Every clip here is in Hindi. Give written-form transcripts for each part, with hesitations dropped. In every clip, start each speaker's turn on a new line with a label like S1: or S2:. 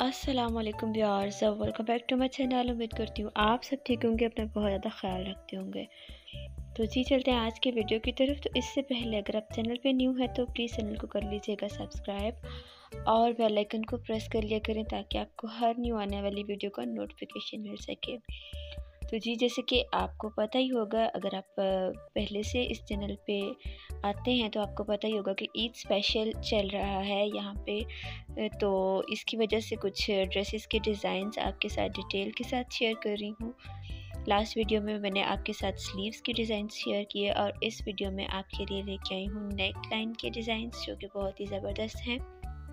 S1: अस्सलाम वालेकुम viewers, welcome back to my channel. उम्मीद करती हूँ आप सब ठीक होंगे, अपना बहुत ज़्यादा ख्याल रखते होंगे। तो जी चलते हैं आज के वीडियो की तरफ। तो इससे पहले अगर आप चैनल पे न्यू है तो प्लीज़ चैनल को कर लीजिएगा सब्सक्राइब और बेल आइकन को प्रेस कर लिया करें ताकि आपको हर न्यू आने वाली वीडियो का नोटिफिकेशन मिल सके। तो जी जैसे कि आपको पता ही होगा, अगर आप पहले से इस चैनल पे आते हैं तो आपको पता ही होगा कि ईद स्पेशल चल रहा है यहाँ पे। तो इसकी वजह से कुछ ड्रेसेस के डिज़ाइंस आपके साथ डिटेल के साथ शेयर कर रही हूँ। लास्ट वीडियो में मैंने आपके साथ स्लीव्स के डिज़ाइन शेयर किए और इस वीडियो में आपके लिए लेके आई हूँ नेक लाइन के डिज़ाइंस, जो कि बहुत ही ज़बरदस्त हैं।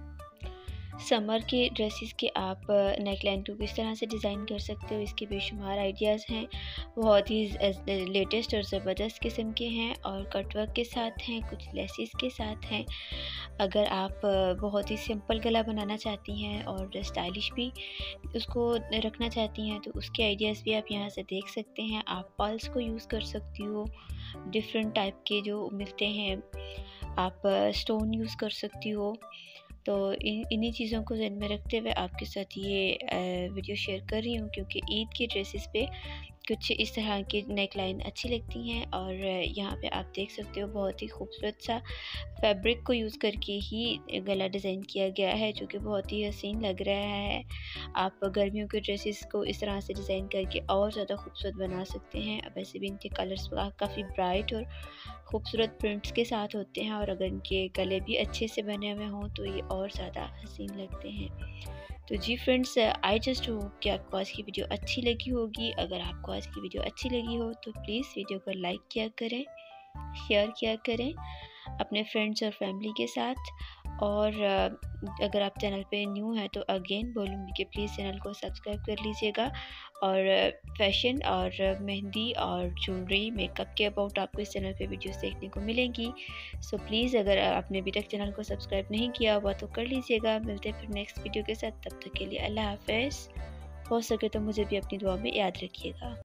S1: समर के ड्रेसेस के आप नेक लाइन को किस तरह से डिज़ाइन कर सकते हो, इसके बेशुमार आइडियाज़ हैं। बहुत ही लेटेस्ट और ज़बरदस्त किस्म के हैं और कटवर्क के साथ हैं, कुछ लेसिस के साथ हैं। अगर आप बहुत ही सिंपल गला बनाना चाहती हैं और स्टाइलिश भी उसको रखना चाहती हैं तो उसके आइडियाज़ भी आप यहाँ से देख सकते हैं। आप पर्ल्स को यूज़ कर सकती हो, डिफरेंट टाइप के जो मिलते हैं। आप स्टोन यूज़ कर सकती हो। तो इन्हीं चीज़ों को ध्यान में रखते हुए आपके साथ ये वीडियो शेयर कर रही हूँ, क्योंकि ईद की ड्रेसेस पे कुछ इस तरह की नेक लाइन अच्छी लगती हैं। और यहाँ पे आप देख सकते हो बहुत ही खूबसूरत सा फैब्रिक को यूज़ करके ही गला डिज़ाइन किया गया है, जो कि बहुत ही हसीन लग रहा है। आप गर्मियों के ड्रेसेस को इस तरह से डिज़ाइन करके और ज़्यादा खूबसूरत बना सकते हैं। अब वैसे भी इनके कलर्स काफ़ी ब्राइट और खूबसूरत प्रिंट्स के साथ होते हैं, और अगर इनके गले भी अच्छे से बने हुए हों तो ये और ज़्यादा हसीन लगते हैं। तो जी फ्रेंड्स, आई जस्ट होप कि आपको आज की वीडियो अच्छी लगी होगी। अगर आपको आज की वीडियो अच्छी लगी हो तो प्लीज़ वीडियो को लाइक किया करें, शेयर किया करें अपने फ्रेंड्स और फैमिली के साथ। और अगर आप चैनल पे न्यू हैं तो अगेन बोलूँगी कि प्लीज़ चैनल को सब्सक्राइब कर लीजिएगा। और फैशन और मेहंदी और ज्वेलरी मेकअप के अबाउट आपको इस चैनल पे वीडियोस देखने को मिलेंगी। सो प्लीज़ अगर आपने अभी तक चैनल को सब्सक्राइब नहीं किया हुआ तो कर लीजिएगा। मिलते हैं फिर नेक्स्ट वीडियो के साथ, तब तक के लिए अल्लाह हाफ़िज़। हो सके तो मुझे भी अपनी दुआ में याद रखिएगा।